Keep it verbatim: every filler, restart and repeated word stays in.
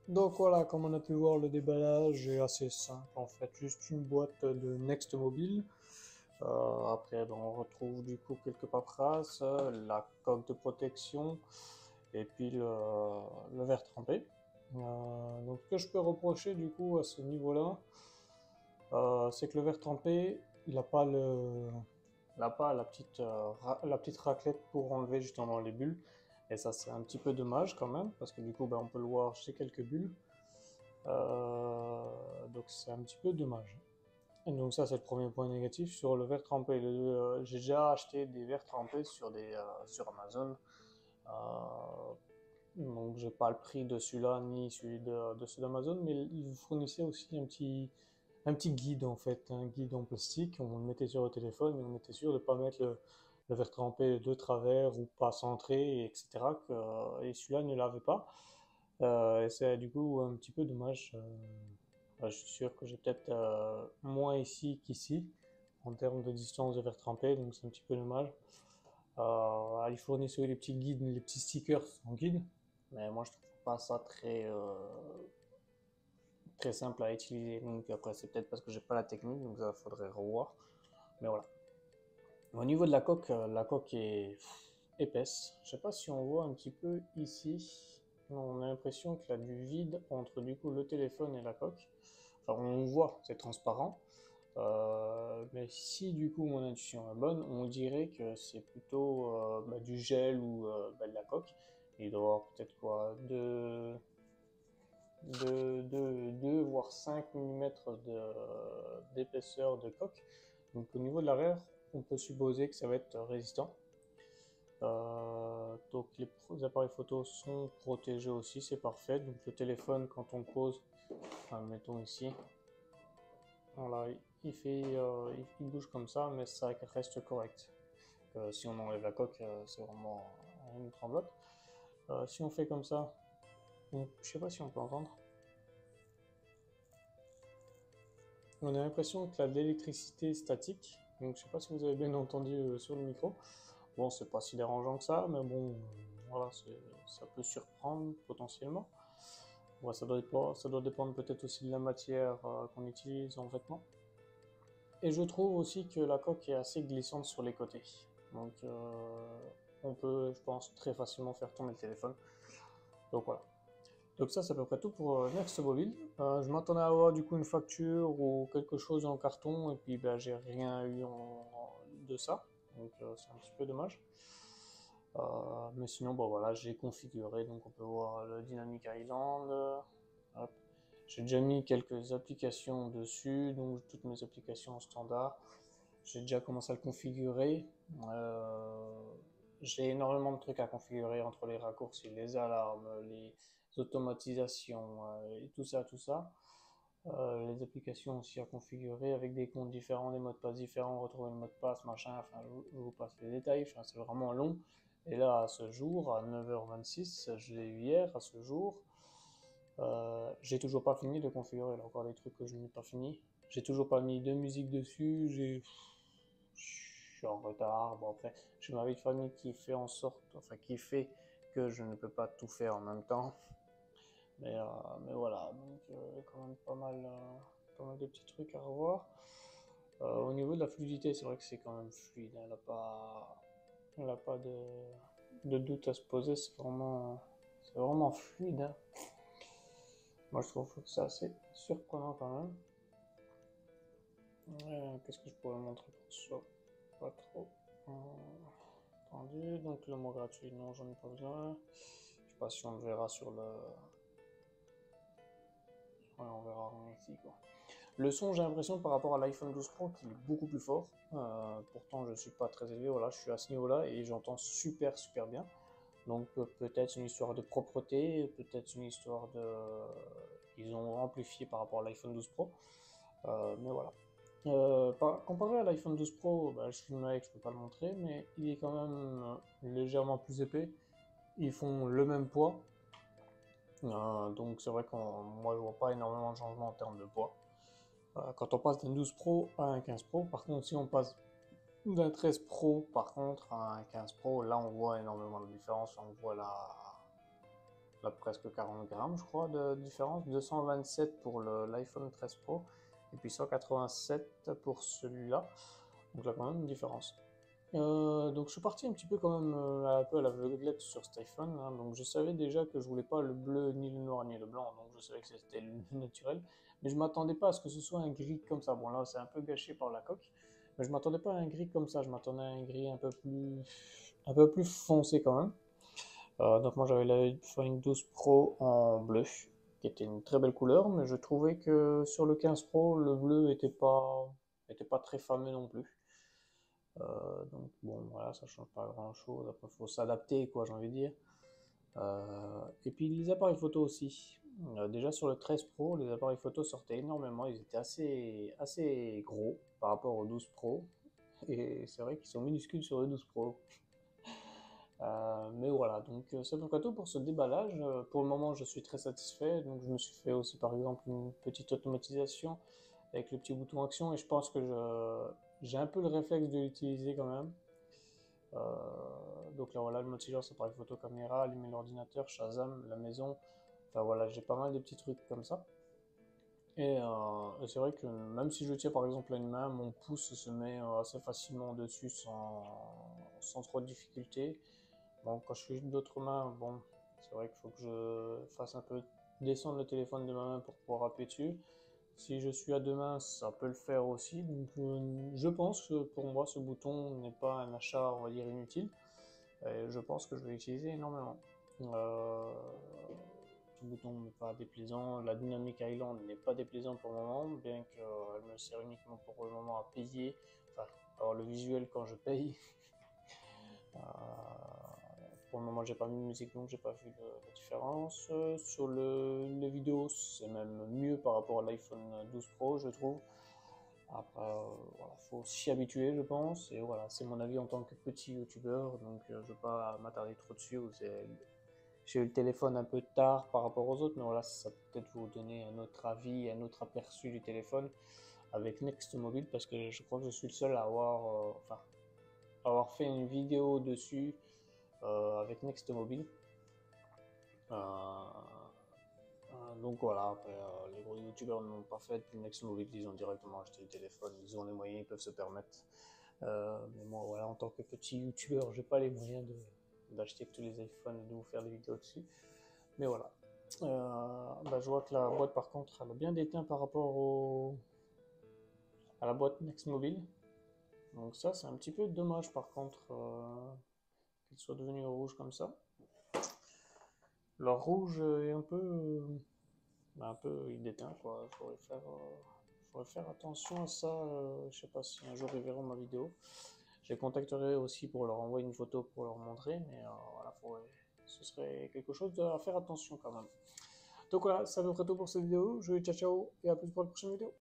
Donc voilà, comme on a pu voir, le déballage est assez simple en fait, juste une boîte de Next Mobile. Euh, après, ben, on retrouve du coup quelques paperasses, la coque de protection et puis le, le verre trempé. Euh, donc ce que je peux reprocher du coup à ce niveau-là, euh, c'est que le verre trempé, il n'a pas le, il a pas la petite, euh, ra- la petite raclette pour enlever justement les bulles. Et ça, c'est un petit peu dommage quand même, parce que du coup, ben, on peut le voir chez quelques bulles. Euh, donc c'est un petit peu dommage. Et donc ça, c'est le premier point négatif sur le verre trempé. Le- euh, J'ai déjà acheté des verres trempés sur, des, euh, sur Amazon. Euh, donc j'ai pas le prix de celui-là ni celui de, de ceux d'Amazon, mais ils fournissaient aussi un petit, un petit guide en fait, un guide en plastique. On le mettait sur le téléphone et on était sûr de pas mettre le, le verre trempé de travers ou pas centré, et cetera. Que, et celui-là ne l'avait pas. Euh, et c'est du coup un petit peu dommage. Euh, ouais, je suis sûr que j'ai peut-être euh, moins ici qu'ici en termes de distance de verre trempé, donc c'est un petit peu dommage. Euh, ils fournissent les petits guides, les petits stickers en guide, mais moi je trouve pas ça très euh, très simple à utiliser. Donc après c'est peut-être parce que j'ai pas la technique, donc ça faudrait revoir. Mais voilà. Au niveau de la coque, euh, la coque est pff, épaisse. Je sais pas si on voit un petit peu ici. On a l'impression qu'il y a du vide entre du coup le téléphone et la coque. Enfin, on voit, c'est transparent. Euh, mais si du coup mon intuition est bonne, on dirait que c'est plutôt euh, bah, du gel ou euh, bah, de la coque. Il doit y avoir peut-être quoi, deux, deux, deux, deux voire cinq millimètres de, d'épaisseur de coque. Donc au niveau de l'arrière, on peut supposer que ça va être résistant. Euh, donc les, les appareils photo sont protégés aussi, c'est parfait. Donc le téléphone, quand on pose, enfin, mettons ici, voilà, il fait, euh, il bouge comme ça, mais ça reste correct. Euh, si on enlève la coque, euh, c'est vraiment une tremblote. Euh, si on fait comme ça, on, je sais pas si on peut entendre. On a l'impression qu'il y a de l'électricité statique. Donc je sais pas si vous avez bien entendu euh, sur le micro. Bon, c'est pas si dérangeant que ça, mais bon, euh, voilà, ça peut surprendre potentiellement. Ouais, ça doit dépendre, ça doit dépendre peut-être aussi de la matière euh, qu'on utilise en vêtements. Et je trouve aussi que la coque est assez glissante sur les côtés. Donc euh, on peut, je pense, très facilement faire tomber le téléphone. Donc voilà. Donc ça, c'est à peu près tout pour euh, Next Mobile. Euh, je m'attendais à avoir du coup une facture ou quelque chose en carton, et puis ben, j'ai rien eu en, en- de ça. Donc euh, c'est un petit peu dommage. Euh, mais sinon, bon voilà, j'ai configuré, donc on peut voir le Dynamic Island. Hop. J'ai déjà mis quelques applications dessus, donc toutes mes applications standards. J'ai déjà commencé à le configurer. Euh, j'ai énormément de trucs à configurer entre les raccourcis, les alarmes, les automatisations euh, et tout ça, tout ça. Euh, les applications aussi à configurer avec des comptes différents, des mots de passe différents, retrouver le mot de passe, machin, enfin je vous, je vous passe les détails, enfin, c'est vraiment long. Et là, à ce jour, à neuf heures vingt-six, je l'ai eu hier, à ce jour, euh, j'ai toujours pas fini de configurer, il y a encore des trucs que je n'ai pas fini. J'ai toujours pas mis de musique dessus, j'ai... Je suis en retard, bon après, j'ai ma vie de famille qui fait en sorte, enfin qui fait que je ne peux pas tout faire en même temps. Mais, euh, mais voilà, donc euh, quand même pas mal, euh, pas mal de petits trucs à revoir. Euh, au niveau de la fluidité, c'est vrai que c'est quand même fluide, hein, elle n'a pas, elle a pas de, de doute à se poser, c'est vraiment, c'est vraiment fluide, hein. Moi je trouve que c'est assez surprenant quand même. Euh, Qu'est-ce que je pourrais montrer pour ça? Pas trop euh, tendu. Donc le mot gratuit, non, j'en ai pas besoin. Je sais pas si on le verra sur le. Ouais, on verra rien ici quoi. Le son, j'ai l'impression par rapport à l'iPhone douze Pro qu'il est beaucoup plus fort. Euh, pourtant, je suis pas très élevé, voilà, je suis à ce niveau-là et j'entends super super bien. Donc euh, peut-être une histoire de propreté, peut-être une histoire de. Ils ont amplifié par rapport à l'iPhone douze Pro. Euh, mais voilà. Euh, par- comparé à l'iPhone douze Pro, bah, je filme avec, je peux pas le montrer, mais il est quand même euh, légèrement plus épais. Ils font le même poids. Euh, donc c'est vrai que moi je vois pas énormément de changements en termes de poids. Euh, quand on passe d'un douze Pro à un quinze Pro, par contre si on passe d'un treize Pro par contre à un quinze Pro, là on voit énormément de différence, on voit la, là, presque quarante grammes, je crois, de différence. deux cent vingt-sept pour l'iPhone treize Pro et puis cent quatre-vingt-sept pour celui-là. Donc là, quand même une différence. Euh, donc je suis parti un petit peu quand même euh, un peu à l'aveuglette sur cet iPhone, hein. Donc je savais déjà que je voulais pas le bleu, ni le noir, ni le blanc, donc je savais que c'était le naturel. Mais je m'attendais pas à ce que ce soit un gris comme ça. Bon là c'est un peu gâché par la coque, mais je m'attendais pas à un gris comme ça. Je m'attendais à un gris un peu plus, un peu plus foncé quand même. Euh, donc moi j'avais l'iPhone douze Pro en bleu, qui était une très belle couleur, mais je trouvais que sur le quinze Pro le bleu était pas, était pas très fameux non plus. Euh, donc bon, voilà, ça change pas grand chose. Après, faut s'adapter, quoi, j'ai envie de dire. Euh, et puis les appareils photo aussi. Euh, déjà sur le treize Pro, les appareils photo sortaient énormément. Ils étaient assez, assez gros par rapport au douze Pro. Et c'est vrai qu'ils sont minuscules sur le douze Pro. Euh, mais voilà, donc euh, c'est à peu près tout pour ce déballage. Euh, pour le moment, je suis très satisfait. Donc je me suis fait aussi par exemple une petite automatisation avec le petit bouton action et je pense que je, j'ai un peu le réflexe de l'utiliser quand même. Euh, donc là voilà, le mode silence, appareil photo, caméra, allumer l'ordinateur, Shazam, la maison. Enfin voilà, j'ai pas mal de petits trucs comme ça. Et, euh, et c'est vrai que même si je tiens par exemple à une main, mon pouce se met euh, assez facilement dessus sans, sans trop de difficulté. Bon, quand je suis d'autres mains, bon, c'est vrai qu'il faut que je fasse un peu descendre le téléphone de ma main pour pouvoir appuyer dessus. Si je suis à deux mains, ça peut le faire aussi. Donc, euh, je pense que pour moi, ce bouton n'est pas un achat, on va dire, inutile. Et je pense que je vais l'utiliser énormément. Euh, ce bouton n'est pas déplaisant. La Dynamic Island n'est pas déplaisant pour le moment, bien qu'elle me sert uniquement pour le moment à payer. Enfin, avoir le visuel quand je paye. Euh, pour le moment, j'ai pas mis de musique, donc j'ai pas vu le, la différence. Euh, sur le, les vidéos, c'est même mieux par rapport à l'iPhone douze Pro, je trouve. Après, euh, voilà, faut s'y habituer, je pense. Et voilà, c'est mon avis en tant que petit youtubeur, donc euh, je ne vais pas m'attarder trop dessus. J'ai eu le téléphone un peu tard par rapport aux autres, mais voilà, ça peut peut-être vous donner un autre avis, un autre aperçu du téléphone avec Next Mobile, parce que je crois que je suis le seul à avoir, euh, enfin, avoir fait une vidéo dessus euh, avec Next Mobile. Euh, euh, donc voilà, après, euh, les gros youtubeurs n'ont pas fait, puis Next Mobile, ils ont directement acheté le téléphone, ils ont les moyens, ils peuvent se permettre. Euh, mais moi, voilà, en tant que petit youtubeur, j'ai pas les moyens de d'acheter tous les iPhones et de vous faire des vidéos dessus. Mais voilà. Euh, bah, je vois que la boîte, par contre, elle a bien déteint par rapport au... à la boîte Next Mobile. Donc ça, c'est un petit peu dommage, par contre, euh, qu'elle soit devenue rouge comme ça. Le rouge est un peu... euh, bah, un peu, il déteint, quoi. Il faudrait faire, euh, faudrait faire attention à ça. Euh, je sais pas si un jour ils verront ma vidéo. Je les contacterai aussi pour leur envoyer une photo pour leur montrer, mais euh, voilà, faudrait... ce serait quelque chose à faire attention quand même. Donc voilà, ça nous ferait tout pour cette vidéo. Je vous dis ciao ciao et à plus pour la prochaine vidéo.